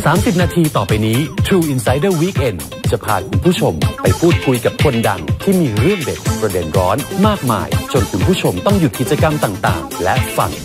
30 นาทีต่อไปนี้ True Insider Weekend จะพาคุณผู้ชมไปพูดคุยกับคนดังที่มีเรื่องเด็ดประเด็นร้อนมากมายจนคุณผู้ชมต้องหยุดกิจกรรมต่างๆและฟัง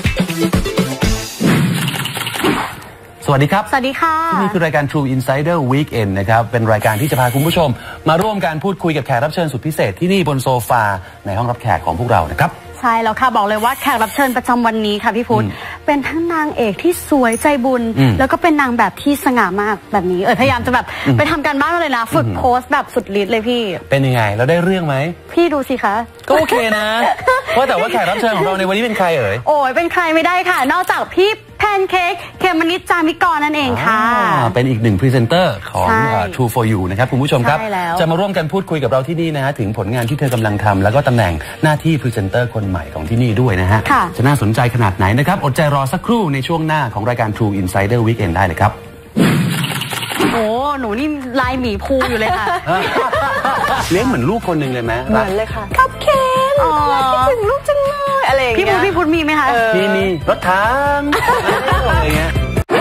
สวัสดีครับสวัสดีค่ะที่นี่คือรายการ True Insider Weekend นะครับเป็นรายการที่จะพาคุณผู้ชมมาร่วมการพูดคุยกับแขกรับเชิญสุดพิเศษที่นี่บนโซฟาในห้องรับแขกของพวกเรานะครับใช่แล้วค่ะบอกเลยว่าแขกรับเชิญประจำวันนี้ค่ะพี่พุทธเป็นทั้งนางเอกที่สวยใจบุญแล้วก็เป็นนางแบบที่สง่ามากแบบนี้พยายามจะแบบไปทำการบ้านเลยนะฝึกโพสแบบสุดฤทธิ์เลยพี่เป็นยังไงแล้วได้เรื่องไหมพี่ดูสิคะก็โอเคนะว่าแต่ว่าแขกรับเชิญของเราในวันนี้เป็นใครเอ่ยโอ้ยเป็นใครไม่ได้ค่ะนอกจากพี่แพนเค้กเขมนิดจามิกรนั่นเองค่ะเป็นอีกหนึ่งพรีเซนเตอร์ของ True for You นะครับคุณผู้ชมครับจะมาร่วมกันพูดคุยกับเราที่นี่นะฮะถึงผลงานที่เธอกำลังทำแล้วก็ตำแหน่งหน้าที่พรีเซนเตอร์คนใหม่ของที่นี่ด้วยนะฮะจะน่าสนใจขนาดไหนนะครับอดใจรอสักครู่ในช่วงหน้าของรายการ True Insider Weekend ได้เลยครับโอ้หนูนี่ลายหมีภูอยู่เลยค่ะเลี้ยงเหมือนลูกคนหนึ่งเลยไหมเหมือนเลยค่ะครับเคนคิดถึงลูกจังเลยอะไรอย่างเงี้ยพี่พุทธมีไหมคะมีรถถังอะไรเงี้ย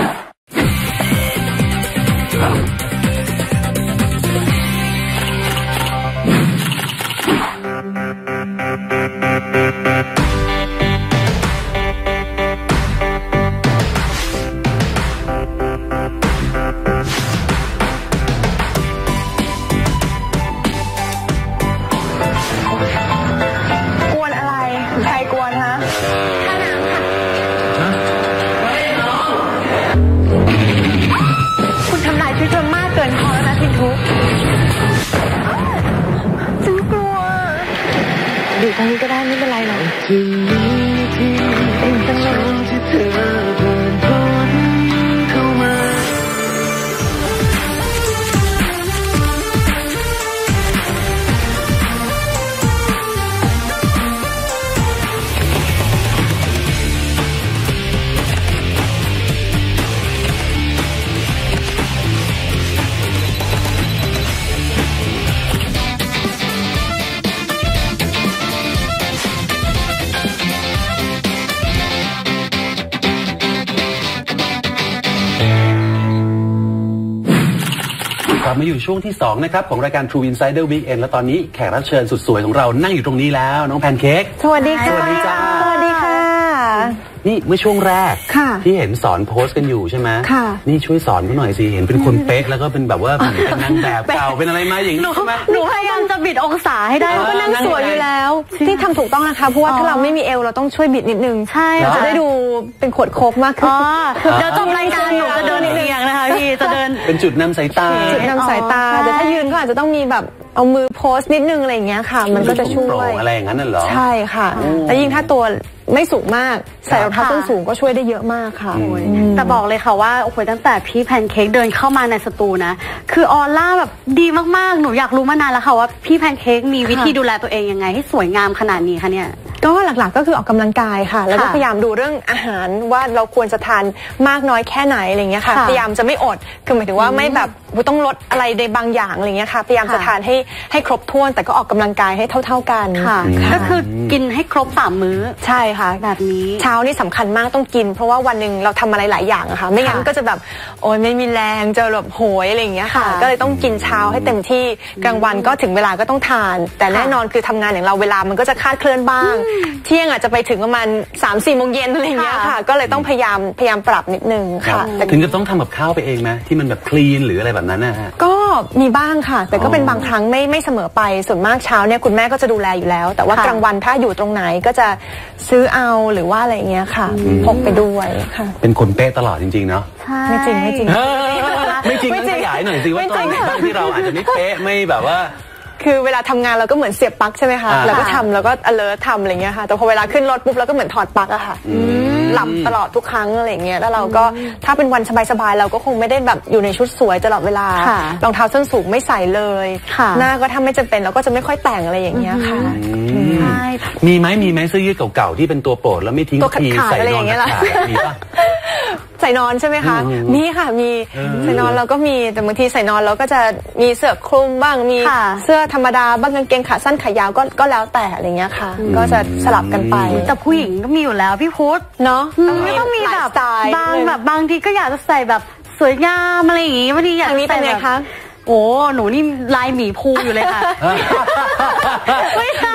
ตรงนี้ก็ได้ไม่เป็นไรหรอกมาอยู่ช่วงที่2นะครับของรายการ True Insider Weekend และตอนนี้แขกรับเชิญสุดสวยของเรานั่งอยู่ตรงนี้แล้วน้องแพนเค้กสวัสดีค่ะสวัสดีจ้าสวัสดีค่ะนี่เมื่อช่วงแรกที่เห็นสอนโพสกันอยู่ใช่ไหมนี่ช่วยสอนเขาหน่อยสิเห็นเป็นคนเป๊ะแล้วก็เป็นแบบว่าเป็นนางแบบเก่าเป็นอะไรมาอย่างนี้ใช่ไหมหนูพยายามจะบิดองศาให้ได้ก็นั่งสวยอยู่แล้วที่ทำถูกต้องนะคะเพราะว่าถ้าเราไม่มีเอวเราต้องช่วยบิดนิดนึงใช่เราจะได้ดูเป็นขวดโคกมากขึ้นเดี๋ยวจบรายการหนูจะเดินเอียงนะคะพี่จะเดินเป็นจุดนำสายตาจุดนำสายตาแต่ถ้ายืนก็อาจจะต้องมีแบบเอามือโพสนิดนึงอะไรอย่างเงี้ยค่ะมันก็จะช่วยอะไรอย่างนั้นน่ะเหรอใช่ค่ะแต่ยิ่งถ้าตัวไม่สูงมากใส่รองเท้าส้นสูงก็ช่วยได้เยอะมากค่ะแต่บอกเลยค่ะว่าโอ้โหตั้งแต่พี่แพนเค้กเดินเข้ามาในสตูนะคือออร่าแบบดีมากๆหนูอยากรู้มานานแล้วค่ะว่าพี่แพนเค้กมีวิธีดูแลตัวเองยังไงให้สวยงามขนาดนี้คะเนี่ยก็หลักๆก็คือออกกำลังกายค่ะแล้วก็พยายามดูเรื่องอาหารว่าเราควรจะทานมากน้อยแค่ไหนอะไรเงี้ยค่ะพยายามจะไม่อดคือหมายถึงว่าไม่แบบต้องลดอะไรในบางอย่างอะไรเงี้ยค่ะพยายามจะทานให้ครบถ้วนแต่ก็ออกกำลังกายให้เท่ากันค่ะก็คือกินให้ครบ3 มื้อใช่ค่ะแบบนี้เช้านี่สำคัญมากต้องกินเพราะว่าวันหนึ่งเราทำอะไรหลายอย่างอะค่ะไม่งั้นก็จะแบบโอ๊ยไม่มีแรงจะแบบโหยอะไรอย่างเงี้ยค่ะก็เลยต้องกินเช้าให้เต็มที่กลางวันก็ถึงเวลาก็ต้องทานแต่แน่นอนคือทำงานอย่างเราเวลามันก็จะคลาดเคลื่อนบ้างเที่ยงอาจจะไปถึงประมาณ 3-4 โมงเย็นอะไรอย่างเงี้ยค่ะก็เลยต้องพยายามปรับนิดนึงค่ะถึงจะต้องทำกับข้าวไปเองไหมที่มันแบบคลีนหรืออะไรแบบนั้นนะฮะก็มีบ้างค่ะแต่ก็เป็นบางครั้งไม่เสมอไปส่วนมากเช้าเนี่ยคุณแม่ก็จะดูแลอยู่แล้วแต่ว่ากลางวันถ้าอยู่ตรงไหนก็จะซื้อเอาหรือว่าอะไรอย่างเงี้ยค่ะพกไปด้วยค่ะเป็นคนเป๊ะตลอดจริงๆเนาะไม่จริงไม่จริงต้องขยายหน่อยสิว่าตอนไหนบ้างที่เราอาจจะไม่เป๊ะไม่แบบว่าคือเวลาทำงานเราก็เหมือนเสียบปลั๊กใช่ไหมคะเราก็ทำแล้วก็ alert ทำอะไรเงี้ยค่ะแต่พอเวลาขึ้นรถปุ๊บเราก็เหมือนถอดปลั๊กอะค่ะหลับตลอดทุกครั้งอะไรเงี้ยแล้วเราก็ถ้าเป็นวันสบายๆเราก็คงไม่ได้แบบอยู่ในชุดสวยตลอดเวลารองเท้าส้นสูงไม่ใส่เลยหน้าก็ถ้าไม่จำเป็นเราก็จะไม่ค่อยแต่งอะไรอย่างเงี้ยค่ะมีไหมเสื้อยืดเก่าๆที่เป็นตัวโปรดแล้วไม่ทิ้งทีใส่นอนมีป่ะใส่นอนใช่ไหมคะมีค่ะมีใส่นอนเราก็มีแต่บางทีใส่นอนเราก็จะมีเสื้อคลุมบ้างมีเสื้อธรรมดาบ้างกางเกงขาสั้นขายาวก็แล้วแต่อะไรเงี้ยค่ะก็จะสลับกันไปแต่ผู้หญิงก็มีอยู่แล้วพี่พุทธเนาะไม่ต้องมีแบบบางทีก็อยากจะใส่แบบสวยงามอะไรอย่างงี้บางทีอยากเป็นไงคะโอ้หนูนี่ลายหมีภูอยู่เลยค่ะไม่ใช่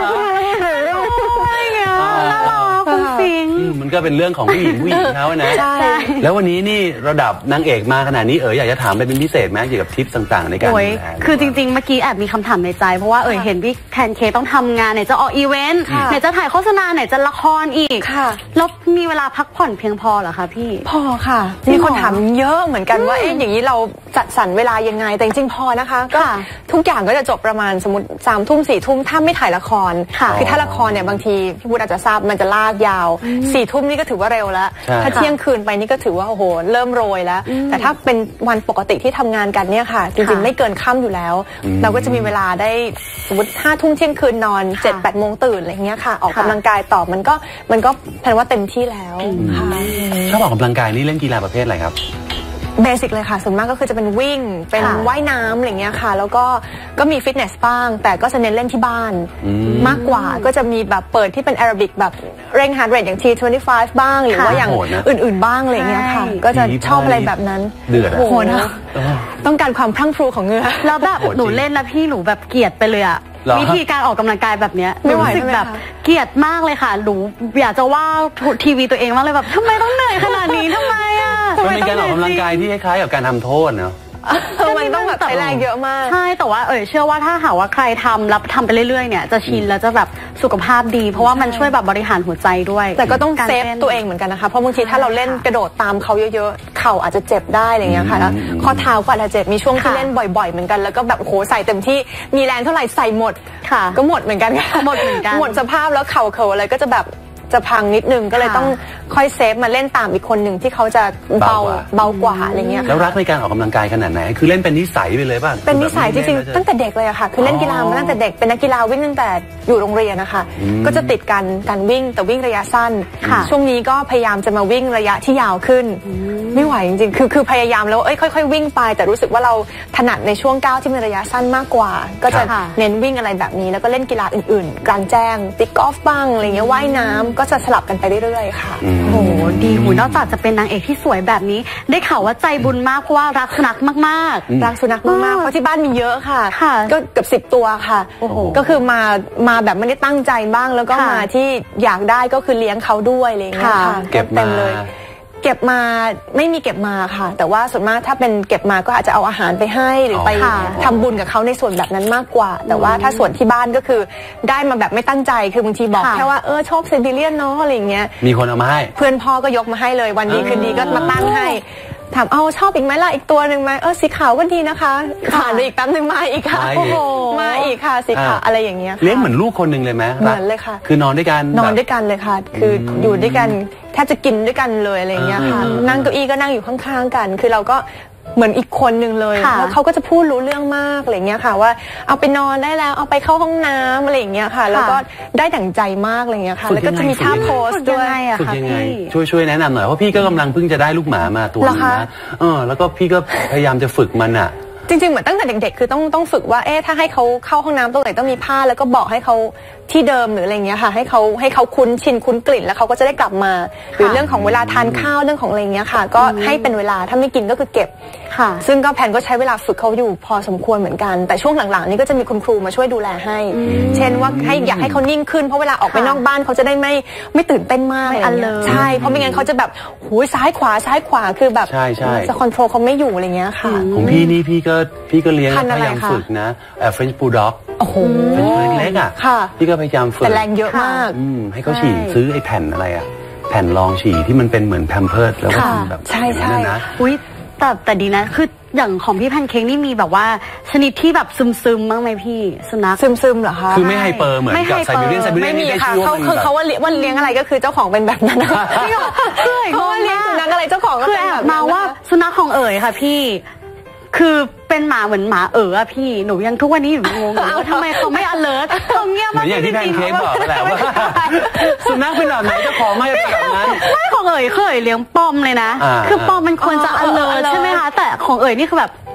อะไรเงี้ยน่ารักคุณฟิงมันก็เป็นเรื่องของผู้หญิงเขานะแล้ววันนี้นี่ระดับนางเอกมาขนาดนี้อยากจะถามเป็นพิเศษไหมเกี่ยวกับทิปต่างๆในการคือจริงๆเมื่อกี้แอบมีคำถามในใจเพราะว่าเห็นพี่แพนเค้กต้องทำงานไหนจะออกอีเวนต์ไหนจะถ่ายโฆษณาไหนจะละครอีกแล้วมีเวลาพักผ่อนเพียงพอเหรอคะพี่พอค่ะมีคนถามเยอะเหมือนกันว่าอย่างนี้เราจัดสรรเวลายังไงแต่จริงๆพอนะคะก็ทุกอย่างก็จะจบประมาณสมมติ3 ทุ่ม 4 ทุ่มถ้าไม่ถ่ายละครคือถ้าละครเนี่ยบางทีพี่วุฒิอาจจะทราบมันจะลากยาว4 ทุ่มนี่ก็ถือว่าเร็วแล้วถ้าเที่ยงคืนไปนี่ก็ถือว่าโอ้โหเริ่มโรยแล้วแต่ถ้าเป็นวันปกติที่ทำงานกันเนี่ยค่ะจริงๆไม่เกินค่ำอยู่แล้วเราก็จะมีเวลาได้สมมติ5 ทุ่มเที่ยงคืนนอน7-8 โมงตื่นอะไรเงี้ยค่ะออกกำลังกายต่อมันก็แปลว่าเต็มที่แล้วชอบออกกำลังกายนี่เล่นกีฬาประเภทอะไรครับเบสิกเลยค่ะส่วนมากก็คือจะเป็นวิ่งเป็นว่ายน้ำอะไรเงี้ยค่ะแล้วก็มีฟิตเนสบ้างแต่ก็จะเน้นเล่นที่บ้านมากกว่าก็จะมีแบบเปิดที่เป็นแอโรบิกแบบเร่งฮาร์ทเรทอย่าง T25 บ้างหรือว่าอย่างอื่นๆบ้างอะไรเงี้ยค่ะก็จะชอบอะไรแบบนั้นเดือดโหนะต้องการความพรั่งพรูของเหงื่อแล้วแบบหนูเล่นแล้วพี่หนูแบบเกลียดไปเลยอะวิธีการออกกำลังกายแบบนี้ไม่ไหวแบบเกลียดมากเลยค่ะหนูอยากจะว่าทีวีตัวเองมากเลยแบบทำไมต้องเหนื่อยขนาดนี้ทำไมอ่ะมันเป็นการออกกำลังกายที่คล้ายๆกับการทำโทษเนาะมันต้องแบบใช้แรงเยอะมากใช่แต่ว่าเชื่อว่าถ้าหากว่าใครทำแล้วทำไปเรื่อยๆเนี่ยจะชินแล้วจะแบบสุขภาพดีเพราะว่ามันช่วยแบบบริหารหัวใจด้วยแต่ก็ต้องเซฟตัวเองเหมือนกันนะคะเพราะบางทีถ้าเราเล่นกระโดดตามเขาเยอะๆเข่าอาจจะเจ็บได้อะไรเงี้ยค่ะแล้วข้อเท้าก็อาจจะเจ็บมีช่วงที่เล่นบ่อยๆเหมือนกันแล้วก็แบบโหใส่เต็มที่มีแรงเท่าไหร่ใส่หมดก็หมดเหมือนกันหมดเหมือนกันหมดสภาพแล้วเข่าอะไรก็จะแบบจะพังนิดนึงก็เลยต้องค่อยเซฟมาเล่นตามอีกคนหนึ่งที่เขาจะเบากว่าอะไรเงี้ยแล้วรักในการออกกำลังกายขนาดไหนคือเล่นเป็นนิสัยไปเลยป่ะเป็นนิสัยจริงๆตั้งแต่เด็กเลยอะค่ะคือเล่นกีฬามาตั้งแต่เด็กเป็นนักกีฬาวิ่งตั้งแต่อยู่โรงเรียนนะคะก็จะติดการวิ่งแต่วิ่งระยะสั้นช่วงนี้ก็พยายามจะมาวิ่งระยะที่ยาวขึ้นไม่ไหวจริงๆคือพยายามแล้วค่อยๆวิ่งไปแต่รู้สึกว่าเราถนัดในช่วงก้าวที่เป็นระยะสั้นมากกว่าก็จะเน้นวิ่งอะไรแบบนี้แล้วก็เล่นกีฬาอื่นๆกลางแจ้งตีกอล์ฟบ้างอะไรเงี้ยว่ายน้ำก็จะสลับกันไปเรื่อยๆค่ะโอ้ดีหูนอกจากจะเป็นนางเอกที่สวยแบบนี้ได้ข่าวว่าใจบุญมากเพราะว่ารักสุนัขมากๆรักสุนัขมากๆเพราะที่บ้านมีเยอะค่ะก็เกือบ10 ตัวค่ะก็คือมาแบบไม่ได้ตั้งใจบ้างแล้วก็มาที่อยากได้ก็คือเลี้ยงเขาด้วยอะไรเงี้ยค่ะเก็บเต็มเลยเก็บมาไม่มีเก็บมาค่ะแต่ว่าส่วนมากถ้าเป็นเก็บมาก็อาจจะเอาอาหารไปให้หรือไปทำบุญกับเขาในส่วนแบบนั้นมากกว่าแต่ว่าถ้าส่วนที่บ้านก็คือได้มาแบบไม่ตั้งใจคือบางทีบอกแค่ว่าชอบเซนติเลียนเนาะอะไรเงี้ยมีคนเอามาให้เพื่อนพ่อก็ยกมาให้เลยวันดีคืนดีก็มาตั้งให้ถามชอบอีกไหมล่ะอีกตัวหนึ่งไหมสีขาวก็ดีนะคะผ่านไปอีกแป๊บนึงมาอีกค่ะมาอีกค่ะสีขาวอะไรอย่างเงี้ยเลี้ยงเหมือนลูกคนหนึ่งเลยไหมเหมือนเลยค่ะคือนอนด้วยกันเลยค่ะคืออยู่ด้วยกันแทบจะกินด้วยกันเลยอะไรเงี้ยค่ะนั่งเก้าอี้ก็นั่งอยู่ข้างๆกันคือเราก็เหมือนอีกคนหนึ่งเลยแล้วเขาก็จะพูดรู้เรื่องมากอะไรเงี้ยค่ะว่าเอาไปนอนได้แล้วเอาไปเข้าห้องน้ำอะไรอย่างเงี้ยค่ะแล้วก็ได้ดั่งใจมากอะไรเงี้ยค่ะแล้วก็จะมีท่าโพสด้วยฝึกยังไงช่วยแนะนำหน่อยเพราะพี่ก็กำลังเพิ่งจะได้ลูกหมามาตัวนึงนะแล้วก็พี่ก็พยายามจะฝึกมันอ่ะจริงๆเหมือนตั้งแต่เด็กๆคือต้องฝึกว่าถ้าให้เขาเข้าห้องน้ำตรงไหนต้องมีผ้าแล้วก็บอกให้เขาที่เดิมหรืออะไรเงี้ยค่ะให้เขาคุ้นชินคุ้นกลิ่นแล้วเขาก็จะได้กลับมาหรือเรื่องของเวลาทานข้าวเรื่องของอะไรเงี้ยค่ะก็ให้เป็นเวลาถ้าไม่กินก็คือเก็บซึ่งก็แผนก็ใช้เวลาฝึกเขาอยู่พอสมควรเหมือนกันแต่ช่วงหลังๆนี้ก็จะมีคุณครูมาช่วยดูแลให้เช่นว่าอยากให้เขานิ่งขึ้นเพราะเวลาออกไปนอกบ้านเขาจะได้ไม่ตื่นเต้นมากใช่เพราะไม่งั้นเขาจะแบบหูซ้ายขวาคือแบบจะคอนโทรลเขาไม่อยู่อะไรเงี้ยค่ะของพี่นี่พี่ก็เลี้ยงพยายามฝึกนะFrench Bulldog โอ้โหเป็นเล็กๆอ่ะพี่ก็พยายามฝึกแต่แรงเยอะมากให้เขาฉี่ซื้อไอ้แผ่นอะไรอ่ะแผ่นรองฉี่ที่มันเป็นเหมือนแพมเพิร์สแล้วก็แบบใช่นะอุ้ยแต่ดีนะคืออย่างของพี่แพนเค้กนี่มีแบบว่าชนิดที่แบบซึมบ้างไหมพี่สุนัขซึมเหรอคะคือไม่ไฮเปอร์เหมือนกับไซบีเรียนไม่มีค่ะเขาว่าเลี้ยงอะไรก็คือเจ้าของเป็นแบบนั้นเขาว่าเลี้ยงสุนัขอะไรเจ้าของก็เป็นแบบมาว่าสุนัขของค่ะพี่คือเป็นหมาเหมือนหมาอะพี่หนูยังทุกวันนี้อยู่งงว่าทำไมเขาไม่ alert เขาเงียบมากอย่างที่แพนเค้กบอกแหละว่าสุนัขเป็นแบบไหนเจ้าของไม่เป็นแบบนั้นไม่ของเคยเลี้ยงปอมเลยนะคือปอมมันควรจะ alert ใช่ไหมคะแต่ของนี่คือแบบ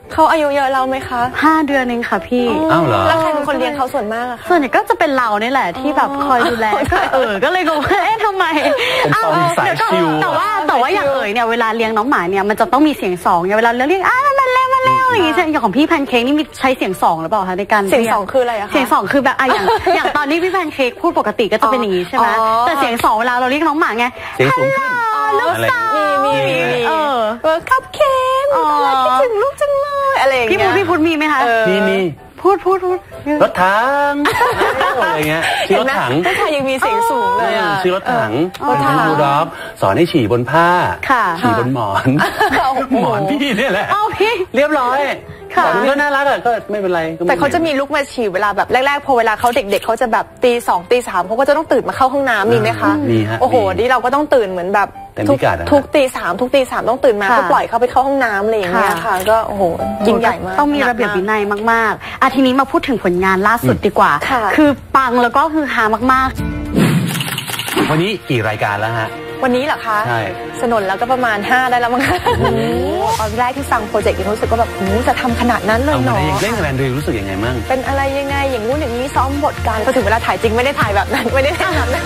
เขาอายุเยอะเราไหมคะ 5 เดือนเองค่ะพี่อ้าวเหรอแล้วใครเป็นคนเลี้ยงเขาส่วนมากอะคะส่วนใหญ่ก็จะเป็นเราเนี่ยแหละที่แบบคอยดูแลก็เลยงงว่าทำไมสายชิวแต่ว่าอย่างเนี่ยเวลาเลี้ยงน้องหมาเนี่ยมันจะต้องมีเสียง2เนี่ยเวลาเรียกมันเร็วอย่างงี้ใช่อย่างของพี่แพนเค้กนี่มีใช้เสียง2หรือเปล่าคะในการเสียง2คืออะไรอะคะเสียง2คือแบบอย่างตอนนี้พี่แพนเค้กพูดปกติก็จะเป็นอย่างนี้ใช่ไหมแต่เสียง2เวลาเราเรียกน้องหมาไงเสียงสูงขึ้นลูกสาวมีคัพเค้กคิดถึงลูกจังเลยอะไรอย่างเงี้ยพี่พูดมีไหมคะมีพูดรถถังอะไรเงี้ยชื่อรถถังรถถังยังมีเสียงสูงเลยชื่อรถถังเป็นบูลด็อกสอนให้ฉี่บนผ้าฉี่บนหมอนพี่นี่แหละเรียบร้อยแต่ก็น่ารักก็ไม่เป็นไรแต่เขาจะมีลุกมาฉี่เวลาแบบแรกๆพอเวลาเขาเด็กๆเขาจะแบบตี 2 ตี 3เขาก็จะต้องตื่นมาเข้าห้องน้ำมีไหมคะมีฮะโอ้โหนี่เราก็ต้องตื่นเหมือนแบบทุกตี 3ต้องตื่นมาก็ปล่อยเขาไปเข้าห้องน้ำอะไรอย่างเงี้ยค่ะก็โอ้โหยิ่งใหญ่มากต้องมีระเบียบวินัยมากๆทีนี้มาพูดถึงผลงานล่าสุดดีกว่าคือปังแล้วก็คือฮามากๆวันนี้กี่รายการแล้วฮะวันนี้เหรอคะใช่สนนแล้วก็ประมาณ5ได้แล้วมั้งคะตอนแรกที่ฟังโปรเจกต์รู้สึกว่าแบบจะทำขนาดนั้นเลยเนาะเล่นกับแอนดรูรู้สึกยังไงมั่งเป็นอะไรยังไงอย่างงู้นอย่างนี้ซ้อมบทกันพอถึงเวลาถ่ายจริงไม่ได้ถ่ายแบบนั้นไม่ได้ถ่ายแบบนั้น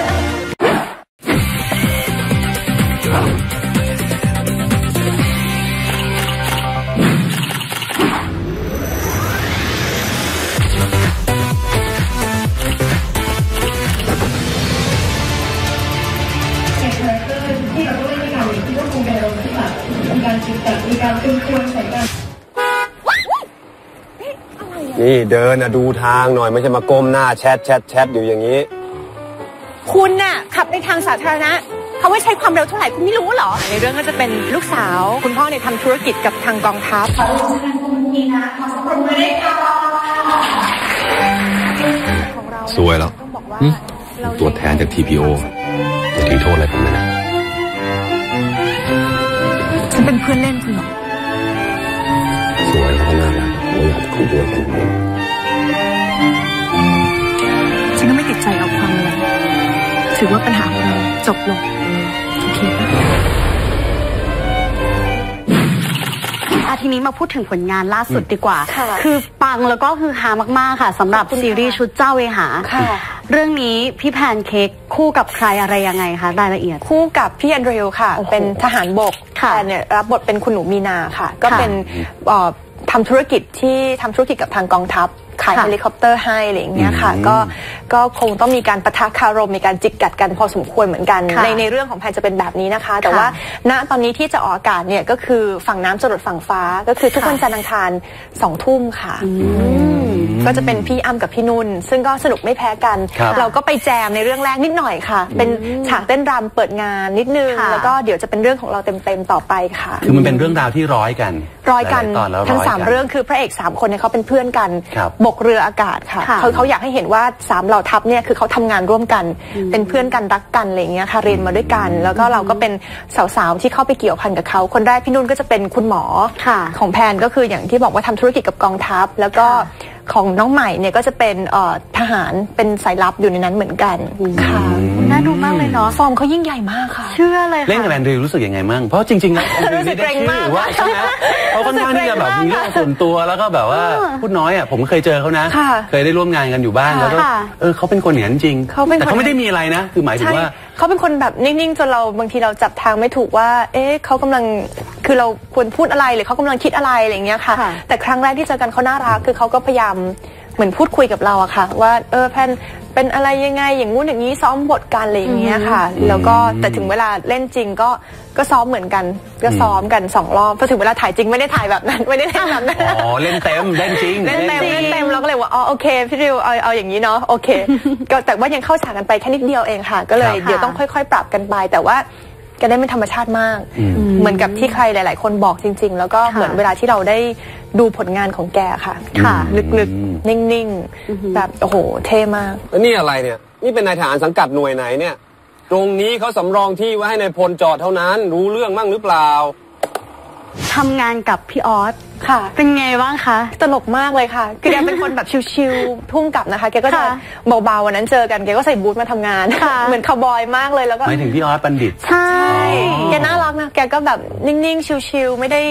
นี่เดินดูทางหน่อยไม่ใช่มาก้มหน้าแชทอยู่อย่างนี้คุณน่ะขับในทางสาธารณะเขาไม่ใช้ความเร็วเท่าไหร่คุณไม่รู้เหรอในเรื่องก็จะเป็นลูกสาวคุณพ่อเนี่ยทำธุรกิจกับทางกองทัพสวยแล้วตัวแทนจาก TPO จะถือโทษอะไรผมนะฉันเป็นเพื่อนเล่นคุณหรอสวยแล้วก็น่ารักเราอยากคุยด้วยกันฉันก็ไม่ติดใจเอาความอะไรถือว่าปัญหาของเราจบลงโอเคป่ะทีนี้มาพูดถึงผลงานล่าสุดดีกว่าคือปังแล้วก็คือฮามากๆค่ะสำหรับซีรีส์ชุดเจ้าเวหาเรื่องนี้พี่แพนเค้กคู่กับใครอะไรยังไงคะรายละเอียดคู่กับพี่แอนดรูว์ค่ะเป็นทหารบกแพนเนี่ยรับบทเป็นคุณหนูมีนาค่ะก็เป็นทำธุรกิจกับทางกองทัพขายเฮลิคอปเตอร์ให้อะไรอย่างเงี้ยค่ะก็คงต้องมีการปะทะคารมมีการจิกกัดกันพอสมควรเหมือนกันในเรื่องของแพนจะเป็นแบบนี้นะคะแต่ว่าณตอนนี้ที่จะออกอากาศเนี่ยก็คือฝั่งน้ำจรดฝั่งฟ้าก็คือทุกวันจันทร์อังคาร20 ทุ่มค่ะก็จะเป็นพี่อ้ำกับพี่นุ่นซึ่งก็สนุกไม่แพ้กันเราก็ไปแจมในเรื่องแรกนิดหน่อยค่ะเป็นฉากเต้นรำเปิดงานนิดนึงแล้วก็เดี๋ยวจะเป็นเรื่องของเราเต็มต่อไปค่ะคือมันเป็นเรื่องราวที่ร้อยกันทั้ง3เรื่องคือพระเอก3คนเนี่ยเขาเป็นเพื่อนกันบกเรืออากาศค่ะเขาอยากให้เห็นว่า3เหล่าทัพเนี่ยคือเขาทำงานร่วมกันเป็นเพื่อนกันรักกันอะไรอย่างเงี้ยค่ะเรียนมาด้วยกันแล้วก็เราก็เป็นสาวๆที่เข้าไปเกี่ยวพันกับเขาคนแรกพี่นุ่นก็จะเป็นคุณหมอของแพนก็คืออย่างที่บอกว่าทำธุรกิจกับกองทัพแล้วก็ของน้องใหม่เนี่ยก็จะเป็นทหารเป็นสายลับอยู่ในนั้นเหมือนกันค่ะน่าดูมากเลยเนาะฟอร์มเขายิ่งใหญ่มากค่ะเชื่อเลยค่ะเล่นกับแอนดรูรู้สึกยังไงมั่งเพราะจริงๆแล้วแอนดรูไม่ได้ชื่อว่าใช่ไหมเขาค่อนข้างที่จะแบบมีเรื่องส่วนตัวแล้วก็แบบว่าพูดน้อยอ่ะผมเคยเจอเขานะเคยได้ร่วมงานกันอยู่บ้างแล้วก็เขาเป็นคนอย่างนั้นจริงแต่เขาไม่ได้มีอะไรนะคือหมายถึงว่าเขาเป็นคนแบบนิ่งๆจนเราบางทีเราจับทางไม่ถูกว่าเขากำลังคือเราควรพูดอะไรหรือเขากำลังคิดอะไรอะไรอย่างเงี้ยค่ะแต่ครั้งแรกที่เจอกันเขาน่ารักคือเขาก็พยายามเหมือนพูดคุยกับเราอะค่ะว่าแพนเป็นอะไรยังไงอย่างงู้นอย่างนี้ซ้อมบทกันอะไรอย่างเงี้ยค่ะแล้วก็แต่ถึงเวลาเล่นจริงก็ซ้อมเหมือนกันก็ซ้อมกัน2 รอบพอถึงเวลาถ่ายจริงไม่ได้ถ่ายแบบนั้นไม่ได้เล่นแบบนั้นเล่นเต็มเล่นจริงเล่นเต็มแล้วก็เลยว่าโอเคพี่ริวเอาอย่างนี้เนาะโอเคก็แต่ว่ายังเข้าฉากกันไปแค่นิดเดียวเองค่ะก็เลยเดี๋ยวต้องค่อยๆปรับกันไปแต่ว่าแกได้เป็นธรรมชาติมากเหมือนกับที่ใครหลายๆคนบอกจริงๆแล้วก็เหมือนเวลาที่เราได้ดูผลงานของแกค่ะลึกๆนิ่งๆแบบโอ้โหเท่มากแล้วนี่อะไรเนี่ยนี่เป็นนายทหารสังกัดหน่วยไหนเนี่ยตรงนี้เขาสำรองที่ไว้ให้นายพลจอดเท่านั้นรู้เรื่องมั่งหรือเปล่าทำงานกับพี่ออสค่ะเป็นไงบ้างคะตลกมากเลยค่ะคือแกเป็นคนแบบชิลๆพุ่งกลับนะคะแกก็จะเบาๆวันนั้นเจอกันแกก็ใส่บูทมาทำงานเหมือนคาวบอยมากเลยแล้วก็หมายถึงพี่ออสบัณฑิตใช่แกน่ารักนะแกก็แบบนิ่งๆชิลๆไม่ได้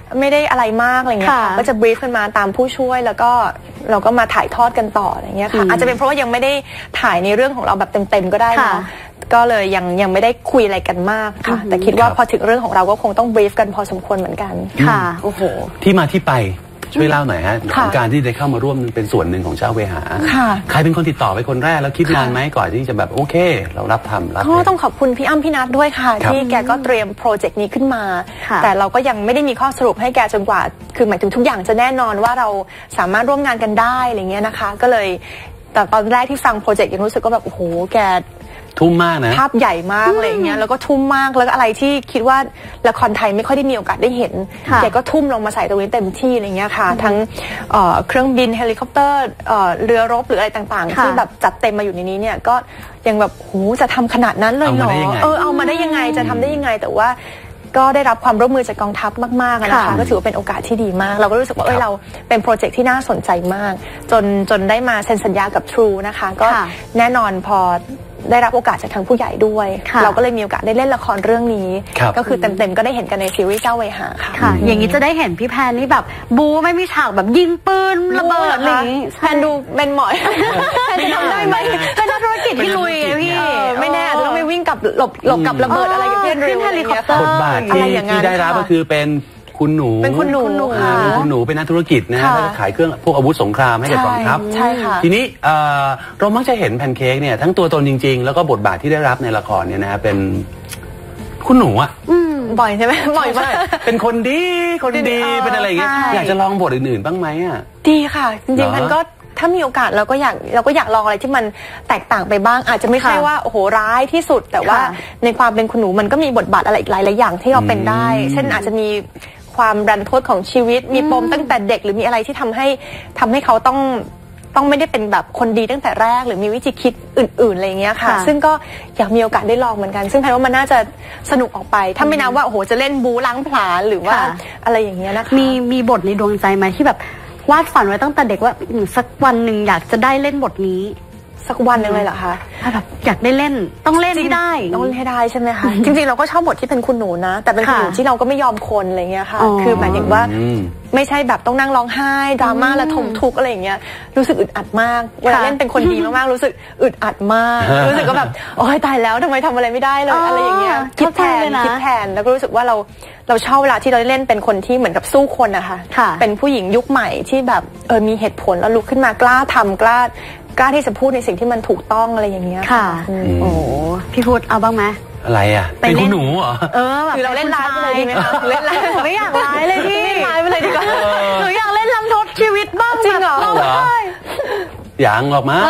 ไม่ได้อะไรมากอะไรเงี้ยก็จะบรีฟกันมาตามผู้ช่วยแล้วก็เราก็มาถ่ายทอดกันต่ออะไรเงี้ยค่ะอาจจะเป็นเพราะว่ายังไม่ได้ถ่ายในเรื่องของเราแบบเต็มๆก็ได้นะก็เลยยังไม่ได้คุยอะไรกันมากค่ะแต่คิดว่าพอถึงเรื่องของเราก็คงต้องบรีฟกันพอสมควรเหมือนกันค่ะโอ้โหที่มาที่ไปช่วยเล่าหน่อยฮะของการที่ได้เข้ามาร่วมเป็นส่วนหนึ่งของเจ้าเวหาใครเป็นคนติดต่อไปคนแรกแล้วคิดนานไหมก่อนที่จะแบบโอเคเรารับทำก็ต้องขอบคุณพี่อ้ำพี่นัทด้วยค่ะที่แกก็เตรียมโปรเจกต์นี้ขึ้นมาแต่เราก็ยังไม่ได้มีข้อสรุปให้แกจนกว่าคือหมายถึงทุกอย่างจะแน่นอนว่าเราสามารถร่วมงานกันได้อะไรเงี้ยนะคะก็เลยแต่ตอนแรกที่ฟังโปรเจกต์ยังรู้สึกก็แบบโอ้โหแกทุ่มมากนะภาพใหญ่มากอะไรเงี้ยแล้วก็ทุ่มมากแล้วก็อะไรที่คิดว่าละครไทยไม่ค่อยได้มีโอกาสได้เห็นแกก็ทุ่มลงมาใส่ตรงนี้เต็มที่อะไรเงี้ยค่ะทั้งเครื่องบินเฮลิคอปเตอร์เรือรบหรืออะไรต่างๆที่แบบจัดเต็มมาอยู่ในนี้เนี่ยก็ยังแบบโหจะทำขนาดนั้นเลยเหรอเอามาได้ยังไงจะทำได้ยังไงแต่ว่าก็ได้รับความร่วมมือจากกองทัพมากๆนะคะก็ถือว่าเป็นโอกาสที่ดีมากเราก็รู้สึกว่าเราเป็นโปรเจกต์ที่น่าสนใจมากจนได้มาเซ็นสัญญากับ True นะคะก็แน่นอนพอได้รับโอกาสจากทางผู้ใหญ่ด้วยเราก็เลยมีโอกาสได้เล่นละครเรื่องนี้ก็คือเต็มๆก็ได้เห็นกันในซีรีส์เจ้าเวหาค่ะอย่างนี้จะได้เห็นพี่แพนนี่แบบบูไม่มีฉากแบบยิงปืนระเบิดอะไรแพนดูเป็นหมอยแพนจะทำได้ไหมเป็นนักธุรกิจที่ลุยพี่ไม่แน่อาจจะต้องไปวิ่งกับหลบกับระเบิดอะไรกับเพื่อนเฮลิคอปเตอร์บทบาทที่ได้รับก็คือเป็นคุณหนูเป็นคุณหนูเป็นนักธุรกิจนะฮะขายเครื่องพวกอาวุธสงครามให้กับกองทัพใช่ค่ะทีนี้เรามักจะเห็นแพนเค้กเนี่ยทั้งตัวตนจริงๆแล้วก็บทบาทที่ได้รับในละครเนี่ยนะเป็นคุณหนูอ่ะบ่อยใช่ไหมบ่อยมากเป็นคนดีเป็นอะไรอย่างเงี้ยอยากจะลองบทอื่นๆบ้างไหมอ่ะดีค่ะจริงๆมันก็ถ้ามีโอกาสเราก็อยากลองอะไรที่มันแตกต่างไปบ้างอาจจะไม่ใช่ว่าโอ้โหร้ายที่สุดแต่ว่าในความเป็นคุณหนูมันก็มีบทบาทอะไรอีกหลายๆอย่างที่เราเป็นได้เช่นอาจจะมีความรันทดของชีวิตมีปมตั้งแต่เด็กหรือมีอะไรที่ทำให้เขาต้องไม่ได้เป็นแบบคนดีตั้งแต่แรกหรือมีวิธีคิดอื่นๆอะไรเงี้ยค่ะซึ่งก็อยากมีโอกาสได้ลองเหมือนกันซึ่งแพนว่ามันน่าจะสนุกออกไปถ้าไม่นับว่าโอ้โหจะเล่นบู๊ล้างผลาญหรือว่าอะไรอย่างเงี้ยนะคะมีบทในดวงใจไหมที่แบบวาดฝันไว้ตั้งแต่เด็กว่าสักวันหนึ่งอยากจะได้เล่นบทนี้สักวันหนึ่งเลยเหรอคะแบบอยากได้เล่นต้องเล่นให้ได้ต้องเล่นให้ได้ใช่ไหมคะจริงๆเราก็ชอบบทที่เป็นคุณหนูนะแต่เป็นคุณหนูที่เราก็ไม่ยอมคนอะไรเงี้ยค่ะคือหมายถึงว่าไม่ใช่แบบต้องนั่งร้องไห้ดราม่าและทมทุกข์อะไรอย่างเงี้ยรู้สึกอึดอัดมากเวลาเล่นเป็นคนดีมากๆรู้สึกอึดอัดมากรู้สึกก็แบบโอ๊ยตายแล้วทำไมทำอะไรไม่ได้เลยอะไรอย่างเงี้ยคิดแทนแล้วก็รู้สึกว่าเราชอบเวลาที่เราเล่นเป็นคนที่เหมือนกับสู้คนนะคะเป็นผู้หญิงยุคใหม่ที่แบบมีเหตุผลแล้วลุกขึ้นมากล้าทำกล้าที่จะพูดในสิ่งที่มันถูกต้องอะไรอย่างเงี้ยค่ะโอ้พี่พูดเอาบ้างไหมอะไรอ่ะเป็นคุณหนูเหรอแบบคือเราเล่นร้ายไปเลยดีไหมคะเล่นร้ายไม่อยากร้ายเลยพี่เล่นร้ายไปเลยดีกว่าหนูอยากเล่นลังทดชีวิตบ้างจริงเหรออย่างหรอกมั้ง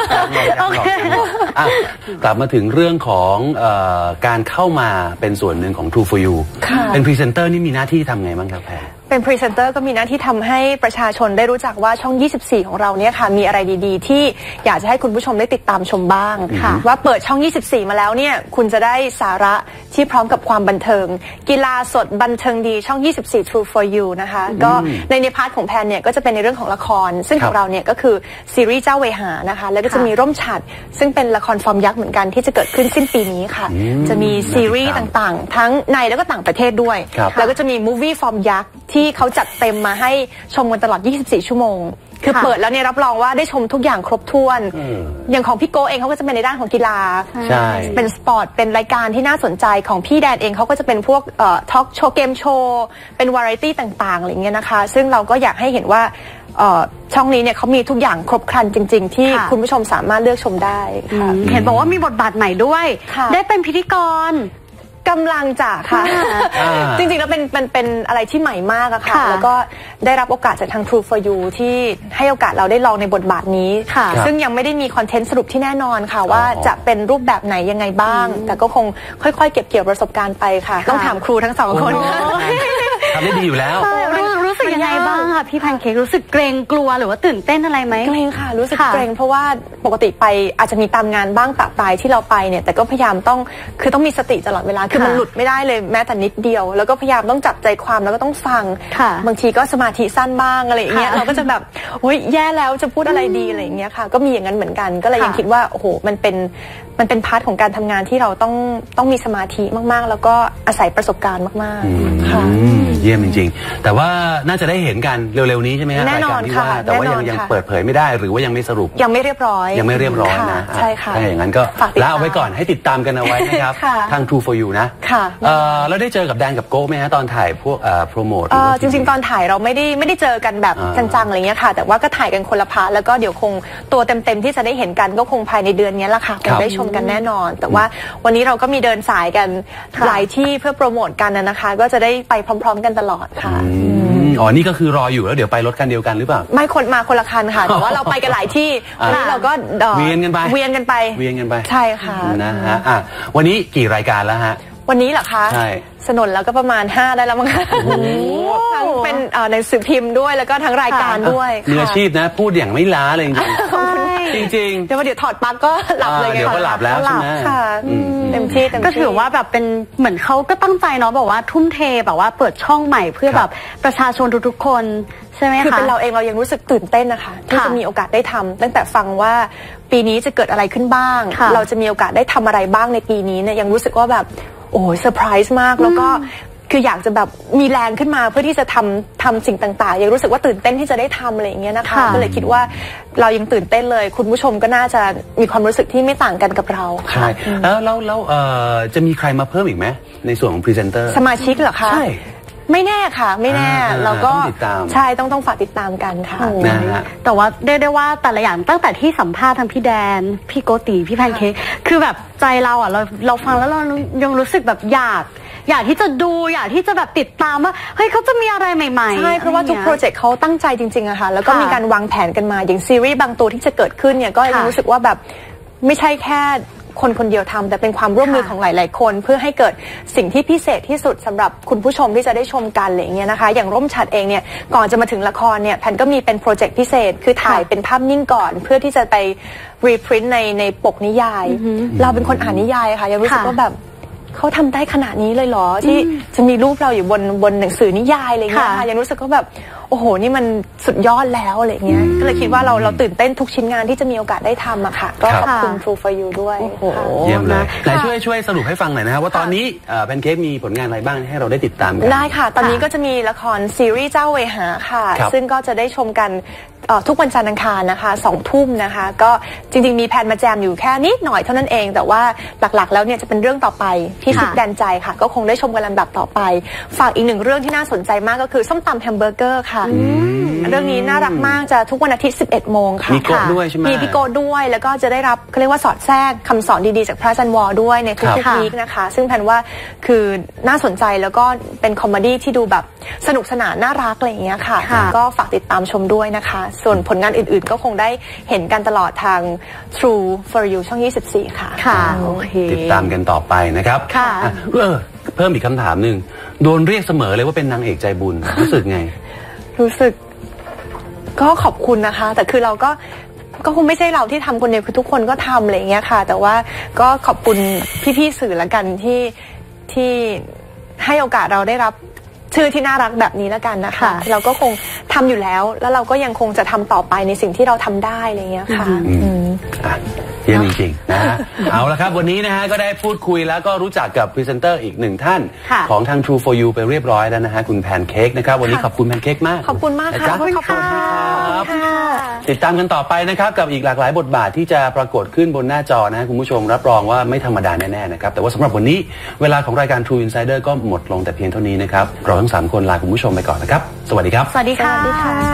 กลับมาถึงเรื่องของการเข้ามาเป็นส่วนหนึ่งของ True for You เป็นพรีเซนเตอร์นี่มีหน้าที่ทำไงบ้างครับแพรเป็นพรีเซนเตอร์ก็มีหน้าที่ทำให้ประชาชนได้รู้จักว่าช่อง24ของเราเนี่ยค่ะมีอะไรดีๆที่อยากจะให้คุณผู้ชมได้ติดตามชมบ้างว่าเปิดช่อง24มาแล้วเนี่ยคุณจะได้สาระที่พร้อมกับความบันเทิงกีฬาสดบันเทิงดีช่อง24 True for You นะคะก็ในพาร์ทของแพนเนี่ยก็จะเป็นในเรื่องของละครซึ่งของเราเนี่ยก็คือซีรีส์เจ้าเวหานะคะแล้วก็จะมีร่มฉัตรซึ่งเป็นละครฟอร์มยักษ์เหมือนกันที่จะเกิดขึ้นสิ้นปีนี้ค่ะจะมีซีรีส์ต่างๆทั้งในแล้วก็ต่างประเทศด้วยแล้วก็จะมีมูฟวี่ฟอร์มยักษ์ที่เขาจัดเต็มมาให้ชมกันตลอด24ชั่วโมงคือเปิดแล้วเนี่ยรับรองว่าได้ชมทุกอย่างครบถ้วนอย่างของพี่โกเองเขาก็จะเป็นในด้านของกีฬาเป็นสปอร์ตเป็นรายการที่น่าสนใจของพี่แดนเองเขาก็จะเป็นพวกทอล์กโชว์เกมโชว์เป็นวาไรตี้ต่างๆอะไรเงี้ยนะคะซึ่งเราก็อยากให้เห็นว่าช่องนี้เนี่ยเขามีทุกอย่างครบครันจริงๆที่คุณผู้ชมสามารถเลือกชมได้เห็นบอกว่ามีบทบาทใหม่ด้วยได้เป็นพิธีกรกำลังจะค่ะจริงๆแล้วเป็นอะไรที่ใหม่มากอะค่ะแล้วก็ได้รับโอกาสจากทาง True for You ที่ให้โอกาสเราได้ลองในบทบาทนี้ซึ่งยังไม่ได้มีคอนเทนต์สรุปที่แน่นอนค่ะว่าจะเป็นรูปแบบไหนยังไงบ้างแต่ก็คงค่อยๆเก็บเกี่ยวประสบการณ์ไปค่ะต้องถามครูทั้งสองคนทำได้ดีอยู่แล้วรู้สึกยังไงบ้างค่ะพี่แพนเค้กรู้สึกเกรงกลัวหรือว่าตื่นเต้นอะไรไหมเกรงค่ะรู้สึกเกรงเพราะว่าปกติไปอาจจะมีตามงานบ้างปะปลายที่เราไปเนี่ยแต่ก็พยายามต้องมีสติตลอดเวลาคือมันหลุดไม่ได้เลยแม้แต่นิดเดียวแล้วก็พยายามต้องจับใจความแล้วก็ต้องฟังบางทีก็สมาธิสั้นบ้างอะไรอย่างเงี้ยเราก็จะแบบโอ๊ยแย่แล้วจะพูดอะไรดีอะไรอย่างเงี้ยค่ะก็มีอย่างนั้นเหมือนกันก็เลยยังคิดว่าโอ้โหมันเป็นพาร์ทของการทำงานที่เราต้องมีสมาธิมากๆแล้วก็อาศัยประสบการณ์มากๆค่ะเยี่ยมจริงๆแต่ว่าน่าจะได้เห็นกันเร็วๆนี้ใช่ไหมฮะแน่นอนค่ะแต่ว่ายังเปิดเผยไม่ได้หรือว่ายังไม่สรุปยังไม่เรียบร้อยนะใช่ค่ะถ้าอย่างนั้นก็ละเอาไว้ก่อนให้ติดตามกันเอาไว้นะครับทาง True for You นะแล้วได้เจอกับแดนกับโก้ไหมฮะตอนถ่ายพวกโปรโมทจริงๆตอนถ่ายเราไม่ได้เจอกันแบบจังๆอะไรเงี้ยค่ะแต่ว่าก็ถ่ายกันคนละพาร์ทแล้วก็เดี๋ยวคงตัวเต็มๆที่จะได้เห็นกันก็คงภายในเดือนนี้แหละค่ะคงได้ชมกันแน่นอนแต่ว่าวันนี้เราก็มีเดินสายกันหลายที่เพื่อโปรโมทกันนะคะก็จะได้ไปพร้อมๆกันตลอดค่ะอ๋อนี่ก็คือรออยู่แล้วเดี๋ยวไปรถคันเดียวกันหรือเปล่าไม่คนละคันค่ะแต่ว่าเราไปกันหลายที่เราก็เวียนกันไปใช่ค่ะนะฮะวันนี้กี่รายการแล้วฮะวันนี้เหรอคะใช่สนนแล้วก็ประมาณ5ได้แล้วมั้งคะทั้งเป็นหนังสือพิมพ์ด้วยแล้วก็ทั้งรายการด้วยมืออาชีพนะพูดอย่างไม่ล้าเลยจริงเดี๋ยวถอดปลั๊กก็หลับเลยเดี๋ยวก็หลับแล้วใช่ไหมค่ะเต็มที่ก็ถือว่าแบบเป็นเหมือนเขาก็ตั้งใจเนาะบอกว่าทุ่มเทแบบว่าเปิดช่องใหม่เพื่อแบบประชาชนทุกๆคนใช่ไหมคะคือเป็นเราเองเรายังรู้สึกตื่นเต้นนะคะที่จะมีโอกาสได้ทำตั้งแต่ฟังว่าปีนี้จะเกิดอะไรขึ้นบ้างเราจะมีโอกาสได้ทำอะไรบ้างในปีนี้เนี่ยยังรู้สึกว่าแบบโอ้ยเซอร์ไพรส์มากแล้วก็คืออยากจะแบบมีแรงขึ้นมาเพื่อที่จะทำสิ่งต่างๆยังรู้สึกว่าตื่นเต้นที่จะได้ทำอะไรอย่างเงี้ยนะคะก็เลยคิดว่าเรายังตื่นเต้นเลยคุณผู้ชมก็น่าจะมีความรู้สึกที่ไม่ต่างกันกับเราใช่แล้วจะมีใครมาเพิ่มอีกไหมในส่วนของพรีเซนเตอร์สมาชิกเหรอคะใช่ไม่แน่ค่ะไม่แน่เราก็ใช่ต้องฝากติดตามกันค่ะแต่ว่าได้ว่าแต่ละอย่างตั้งแต่ที่สัมภาษณ์ทางพี่แดนพี่โกติพี่แพนเค้กคือแบบใจเราอ่ะเราฟังแล้วเรายังรู้สึกแบบอยากที่จะดูอยากที่จะแบบติดตามว่าเฮ้ยเขาจะมีอะไรใหม่ๆใช่เพราะว่าทุกโปรเจกต์เขาตั้งใจจริงๆอะค่ะแล้วก็มีการวางแผนกันมาอย่างซีรีส์บางตัวที่จะเกิดขึ้นเนี่ยก็รู้สึกว่าแบบไม่ใช่แค่คนเดียวทำแต่เป็นความร่วมมือของหลายๆคนเพื่อให้เกิดสิ่งที่พิเศษที่สุดสำหรับคุณผู้ชมที่จะได้ชมกันอะไรอย่างเงี้ยนะคะอย่างร่มฉัตรเองเนี่ยก่อนจะมาถึงละครเนี่ยแพนก็มีเป็นโปรเจกต์พิเศษคือถ่ายเป็นภาพนิ่งก่อนเพื่อที่จะไปรีพรินต์ในปกนิยายเราเป็นคนอ่านนิยายค่ะยังรู้สึกว่าแบบเขาทำได้ขนาดนี้เลยเหรอที่จะมีรูปเราอยู่บนหนังสือนิยายอะไรเงี้ยค่ะยังรู้สึกว่าแบบโอ้โหนี่มันสุดยอดแล้วอะไรเงี้ยก็เลยคิดว่าเราตื่นเต้นทุกชิ้นงานที่จะมีโอกาสได้ทำอะค่ะก็ขอบคุณ True for You ด้วยเยี่ยมเลยไหนช่วยสรุปให้ฟังหน่อยนะครับว่าตอนนี้แพนเค้กมีผลงานอะไรบ้างให้เราได้ติดตามกันได้ค่ะตอนนี้ก็จะมีละครซีรีส์เจ้าเวหาค่ะซึ่งก็จะได้ชมกันทุกวันจันทร์อังคารนะคะ2 ทุ่มนะคะก็จริงๆมีแผนมาแจมอยู่แค่นิดหน่อยเท่านั้นเองแต่ว่าหลักๆแล้วเนี่ยจะเป็นเรื่องต่อไปที่สุดแดนใจค่ะก็คงได้ชมกันลำดับต่อไปฝากอีกหนึ่งเรื่องที่น่าสนใจมากก็คือส้มตำแฮมเบอร์เกอร์ค่ะเรื่องนี้น่ารักมากจะทุกวันอาทิตย์ 11 โมงค่ะมีโกด้วยใช่ไหมมีพี่โกด้วยแล้วก็จะได้รับเขาเรียกว่าสอดแทรกคำสอนดีๆจากพระอาจารย์วอด้วยในทุกๆวีคนะคะซึ่งแพนว่าคือน่าสนใจแล้วก็เป็นคอมเมดี้ที่ดูแบบสนุกสนานน่ารักอะไรอย่างเงี้ยค่ะก็ฝากติดตามชมด้วยนะคะส่วนผลงานอื่นๆก็คงได้เห็นกันตลอดทาง True for You ช่อง 24 ค่ะโอเคติดตามกันต่อไปนะครับค่ะเพิ่มอีกคำถามหนึ่งโดนเรียกเสมอเลยว่าเป็นนางเอกใจบุญรู้สึกไงรู้สึกก็ขอบคุณนะคะแต่คือเราก็คงไม่ใช่เราที่ทำคนเดียวคือทุกคนก็ทำอะไรอย่างเงี้ยค่ะแต่ว่าก็ขอบคุณพี่ๆสื่อละกันที่ให้โอกาสเราได้รับชื่อที่น่ารักแบบนี้แล้วกันนะคะเราก็คงทำอยู่แล้วเราก็ยังคงจะทำต่อไปในสิ่งที่เราทำได้อะไรอย่างเงี้ยค่ะเยี่ยมจริงๆนะฮะเอาละครับวันนี้นะฮะก็ได้พูดคุยแล้วก็รู้จักกับพรีเซนเตอร์อีกหนึ่งท่านของทาง True for You ไปเรียบร้อยแล้วนะฮะคุณแพนเค้กนะครับวันนี้ขอบคุณแพนเค้กมากขอบคุณมากค่ะขอบคุณครับติดตามกันต่อไปนะครับกับอีกหลากหลายบทบาทที่จะปรากฏขึ้นบนหน้าจอนะคุณผู้ชมรับรองว่าไม่ธรรมดาแน่ๆนะครับแต่ว่าสำหรับวันนี้เวลาของรายการ True Insider ก็หมดลงแต่เพียงเท่านี้นะครับเราทั้ง3คนลาคุณผู้ชมไปก่อนนะครับสวัสดีครับสวัสดีค่ะ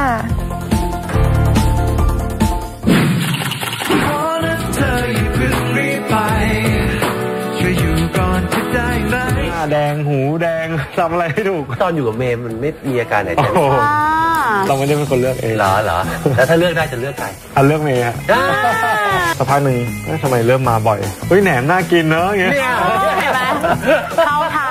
แดงหูแดงทำอะไรไม่ถูกตอนอยู่กับเมย์มันไม่มีอาการไหนเราไม่ได้เป็นคนเลือกเองเหรอแล้วถ้าเลือกได้จะเลือกใครเลือกเมย์ฮะสักพักหนึ่งทำไมเริ่มมาบ่อยเฮ้ยแหนมน่ากินเนอะเงี้ยเห็นไหมเข้าทาง